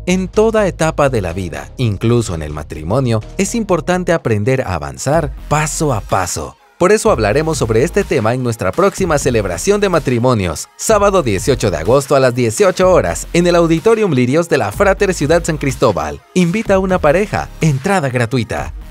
En toda etapa de la vida, incluso en el matrimonio, es importante aprender a avanzar paso a paso. Por eso hablaremos sobre este tema en nuestra próxima celebración de matrimonios, sábado 18 de agosto a las 18 horas, en el Auditorium Lirios de la Frater Ciudad San Cristóbal. Invita a una pareja, entrada gratuita.